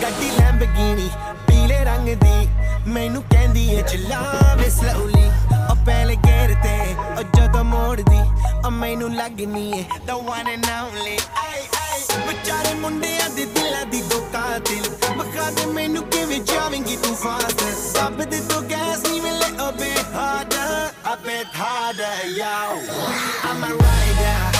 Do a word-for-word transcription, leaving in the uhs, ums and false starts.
ਗੱਡੀ ਲੈਂਬਗੀਨੀ ਪੀਲੇ ਰੰਗ ਦੀ ਮੈਨੂੰ ਕਹਿੰਦੀ ਏ ਚਲਾਵੇ slowly ਉਹ ਪਹਿਲੇ ਗੇਰ ਤੇ ਉਹ ਜਦੋਂ ਮੋੜਦੀ ਉਹ ਮੈਨੂੰ ਲੱਗਨੀ ਏ the one and only ਆਏ ਆਏ ਵਿਚਾਰੇ ਮੁੰਡਿਆਂ ਦੇ ਦਿਲਾਂ ਦੀ ਦੋ ਕਾਤਿਲ ਬਖਾ ਦੇ ਮੈਨੂੰ ਕਿਵੇਂ ਜਾਵੇਂਗੀ ਤੂੰ ਫਾਸਟ ਦੱਬ ਦੇ ਤੂੰ ਗੈਸ ਨਹੀਂ ਮਿਲੇ a bit harder a bit harder yo I'm a rider